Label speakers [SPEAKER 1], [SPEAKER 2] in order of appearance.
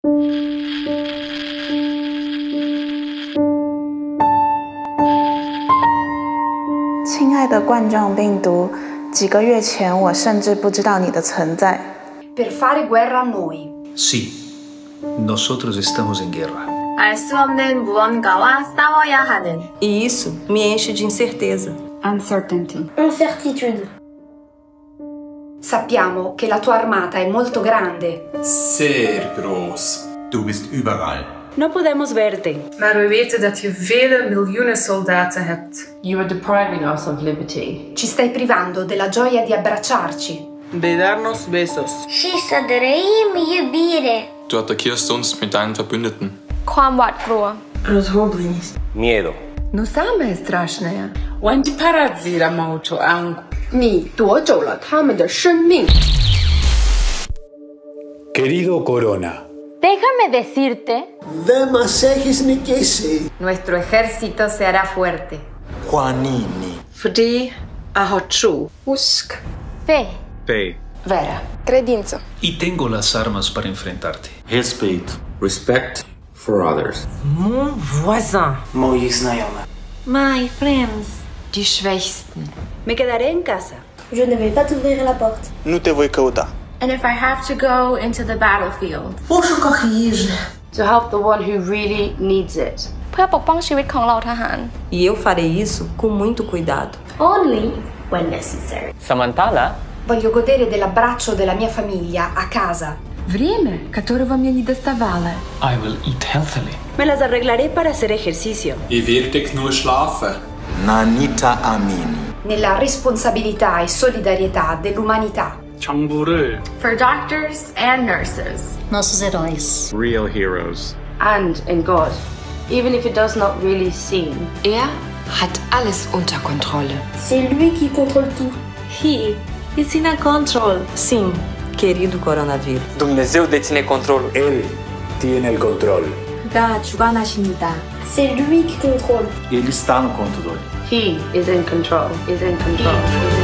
[SPEAKER 1] 亲爱的冠状病毒，几个月前我甚至不知道你的存在。
[SPEAKER 2] Per fare guerra a noi.
[SPEAKER 3] Sí, nosotros estamos en guerra.
[SPEAKER 4] 알 수 없는 무언가와 싸워야 하는.
[SPEAKER 5] E isso me enche de incerteza.
[SPEAKER 6] Uncertainty.
[SPEAKER 7] Incertitude.
[SPEAKER 2] Sappiamo che la tua armata è molto grande.
[SPEAKER 8] Sehr groß. Du bist überall.
[SPEAKER 5] No podemos verte.
[SPEAKER 9] Maar we weten dat je vele miljoenen soldaten hebt.
[SPEAKER 10] You are depriving us of liberty.
[SPEAKER 2] Ci stai privando della gioia di abbracciarci.
[SPEAKER 5] De darnos besos.
[SPEAKER 7] Și să trăim iubire.
[SPEAKER 11] Du attackierst uns mit deinen Verbündeten.
[SPEAKER 4] ความหวาดกลัว
[SPEAKER 5] Rozhobljenost.
[SPEAKER 12] Miedo.
[SPEAKER 10] No same strašné.
[SPEAKER 6] Wantiparazira maucho angu.
[SPEAKER 10] 你夺走了他们的生命。
[SPEAKER 13] Querido Corona.
[SPEAKER 4] Déjame decirte.
[SPEAKER 14] Δεν μας έχεις νικήσει.
[SPEAKER 2] Nuestro ejército se hará fuerte.
[SPEAKER 14] Juanini.
[SPEAKER 5] Fordi jeg har tro.
[SPEAKER 4] Husk. Fe.
[SPEAKER 11] Fe.
[SPEAKER 10] Vera.
[SPEAKER 4] Credință.
[SPEAKER 3] Y tengo las armas para enfrentarte.
[SPEAKER 12] Respect. Respect for others.
[SPEAKER 5] Mon voisin.
[SPEAKER 14] Moi znajomi.
[SPEAKER 4] My friends.
[SPEAKER 10] Die Schwächsten.
[SPEAKER 5] Me quedaré en casa.
[SPEAKER 7] Je ne vais pas t'ouvrir la porte.
[SPEAKER 14] Nu te voi căuta.
[SPEAKER 4] And if I have to go into the battlefield.
[SPEAKER 10] To help the one who really needs it.
[SPEAKER 4] เพื่อปกป้องชีวิตของเราทหาร
[SPEAKER 5] E eu farei isso com muito cuidado.
[SPEAKER 7] Only when necessary.
[SPEAKER 12] Samantala?
[SPEAKER 2] Voglio godere dell'abbraccio della mia famiglia a casa.
[SPEAKER 10] Время, которого мне не доставало.
[SPEAKER 3] I will eat healthily.
[SPEAKER 5] Me las arreglaré para hacer ejercicio.
[SPEAKER 8] Ich werde nur schlafen.
[SPEAKER 14] Nanita Amini.
[SPEAKER 2] Nella responsabilità e solidarietà dell'umanità.
[SPEAKER 4] For doctors and nurses.
[SPEAKER 7] Nossos heróis.
[SPEAKER 11] Real heroes.
[SPEAKER 10] And in God. Even if it does not really seem.
[SPEAKER 6] Hat alles unter Kontrolle.
[SPEAKER 7] C'est lui qui contrôle tout.
[SPEAKER 5] He is in control. Sim, querido coronavírus.
[SPEAKER 12] Dumnezeu deține controlul.
[SPEAKER 13] Él tiene el control.
[SPEAKER 6] 그가 주관하십니다.
[SPEAKER 7] C'est lui qui contrôle.
[SPEAKER 3] Ele está no controle.
[SPEAKER 10] He is in control. Is in control.